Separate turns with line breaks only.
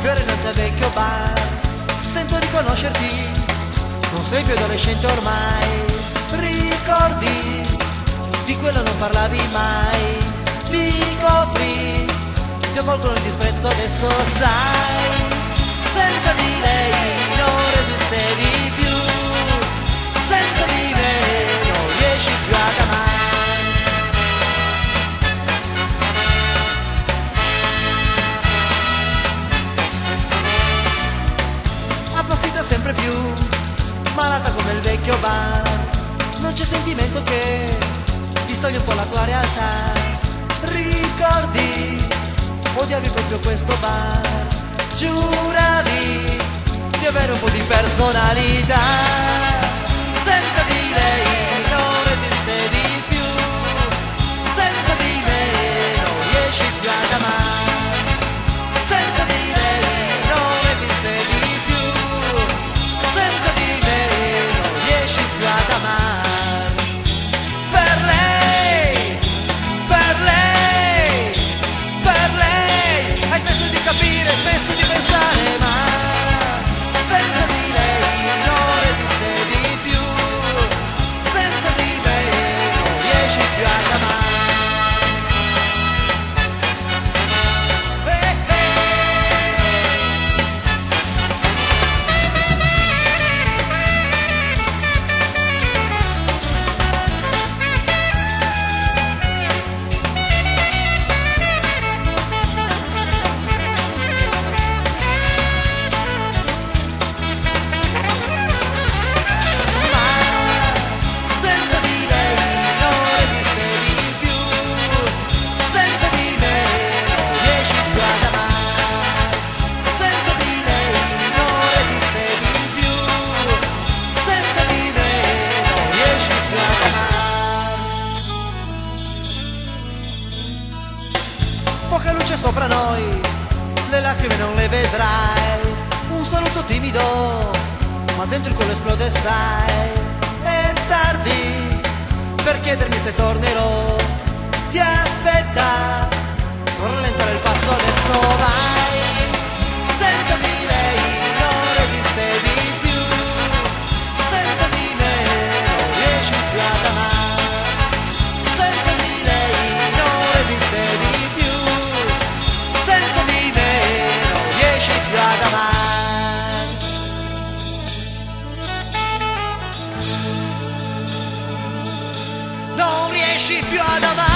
fiore innanzi al vecchio bar. Stento a riconoscerti, non sei più adolescente ormai. Ricordi, di quello non parlavi mai. Ti copri, ti avvolgono il disprezzo, adesso sai. Senza di lei non resistevi più, senza di me non riesci più ad amare. Approfitta sempre più, malata come il vecchio bar. Non c'è sentimento che distoglie un po' la tua realtà. Ricordi, odiavi proprio questo bar. Giuravi di avere un po' di personalità. Senza di lei non resistevi più, senza di me non riesci più ad amare. Senza di lei non resistevi più, senza di me non riesci più ad amare. Per lei, per lei, per lei hai smesso di capire, hai smesso di pensare, ma senza di lei non resistevi più, senza di me non riesci più ad amare. Poca luce sopra noi, le lacrime non le vedrai. Un saluto timido, ma dentro il cuore esplode, sai. È tardi per chiedermi se tornerò. Ti aspetta, non rallentare il passo, adesso vai. Senza di lei non resistevi più, senza di me non riesci più ad amare. Senza di lei non resistevi più, senza di me non riesci più ad amare. Non riesci più ad amare.